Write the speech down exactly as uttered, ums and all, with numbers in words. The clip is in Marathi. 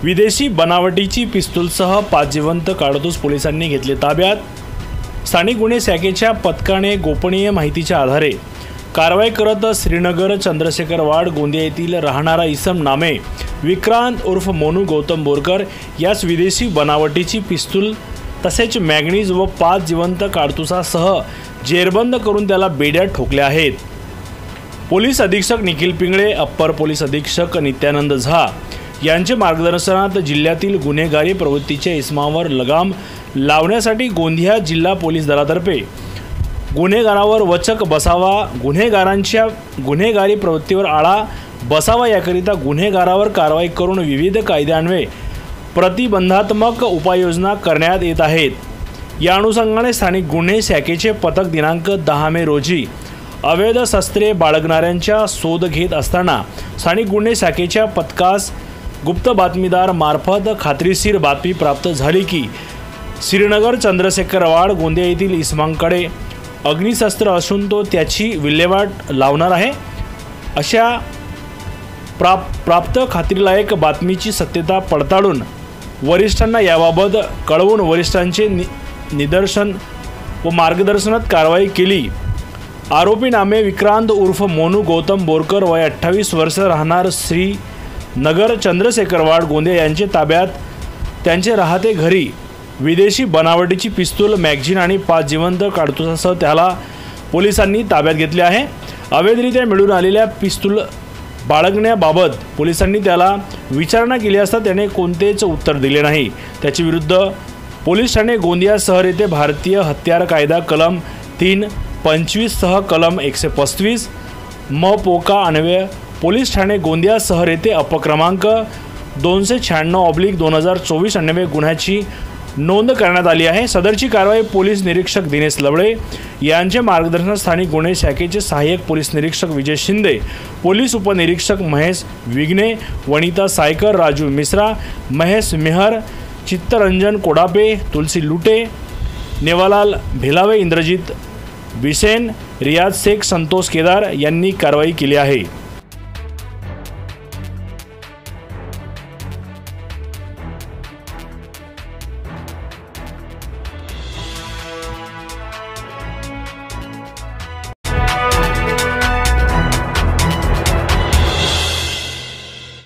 विदेशी बनावटीची पिस्तूलसह पाच जिवंत कारतूस पोलिसांनी घेतले ताब्यात। स्थानिक गुन्हे शाखेच्या पथकाने गोपनीय माहितीच्या आधारे कारवाई करत श्रीनगर चंद्रशेखर वाड गोंदिया येथील राहणारा इसम नामे विक्रांत उर्फ मोनू गौतम बोरकर यास विदेशी बनावटीची पिस्तूल तसेच मॅग्नीज व पाच जिवंत कारतूसासह जेरबंद करून त्याला बेड्यात ठोकले आहेत। पोलीस अधीक्षक निखिल पिंगळे, अप्पर पोलीस अधीक्षक नित्यानंद झा यांचे मार्गदर्शनात जिल्ह्यातील गुन्हेगारी प्रवृत्तीच्या इसमावर लगाम लावण्यासाठी गोंदिया जिल्हा पोलीस दलातर्फे गुन्हेगारावर वचक बसावा, गुन्हेगारांच्या गुन्हेगारी प्रवृत्तीवर आळा बसावा याकरिता गुन्हेगारावर कारवाई करून विविध कायद्यान्वये प्रतिबंधात्मक उपाययोजना करण्यात येत आहेत। या अनुषंगाने स्थानिक गुन्हे शाखेचे पथक दिनांक दहा मे रोजी अवैध शस्त्रे बाळगणाऱ्यांच्या शोध घेत असताना स्थानिक गुन्हे शाखेच्या पथकास गुप्त बातमीदार मार्फत खात्रीशीर बातमी प्राप्त झाली की श्रीनगर चंद्रशेखर वाड गोंदिया येथील इसमांकडे अग्निशस्त्र असून तो त्याची विल्हेवाट लावणार आहे। अशा प्राप प्राप्त खात्रीलायक बातमीची सत्यता पडताळून वरिष्ठांना याबाबत कळवून वरिष्ठांचे नि निदर्शन व मार्गदर्शनात कारवाई केली। आरोपी नामे विक्रांत उर्फ मोनू गौतम बोरकर वय अठ्ठावीस वर्ष राहणार श्री नगर चंद्रशेखर वाड गोंदिया यांचे ताब्यात त्यांचे राहते घरी विदेशी बनावटीची पिस्तूल, मॅगझीन आणि पाच जिवंत कारतूसासह त्याला पोलिसांनी ताब्यात घेतले आहे। अवैधरित्या मिळून आलेल्या पिस्तूल बाळगण्याबाबत पोलिसांनी त्याला विचारणा केली असता त्याने कोणतेच उत्तर दिले नाही। त्याच्या विरुद्ध पोलीस ठाणे गोंदिया शहर येथे भारतीय हत्यार कायदा कलम तीन पंचवीस सह कलम एकशे पस्तीस म पोका अन्वये पोलीस ठाणे गोंदिया शहर येथे अपक्रमांक दोनशे शहाण्णव ऑब्लिक दोन हजार चोवीस अन्वये गुन्ह्याची नोंद करण्यात आली आहे। सदरची कारवाई पोलीस निरीक्षक दिनेश लवळे यांचे मार्गदर्शनात स्थानिक गुन्हे शाखेचे सहाय्यक पोलीस निरीक्षक विजय शिंदे, पोलीस उपनिरीक्षक महेश विघ्ने, वनिता सायकर, राजू मिश्रा, महेश मेहर, चित्तरंजन कोडापे, तुलसी लुटे, नेवालाल भिलावे, इंद्रजित बिसेन, रियाज शेख, संतोष केदार यांनी कारवाई केली आहे।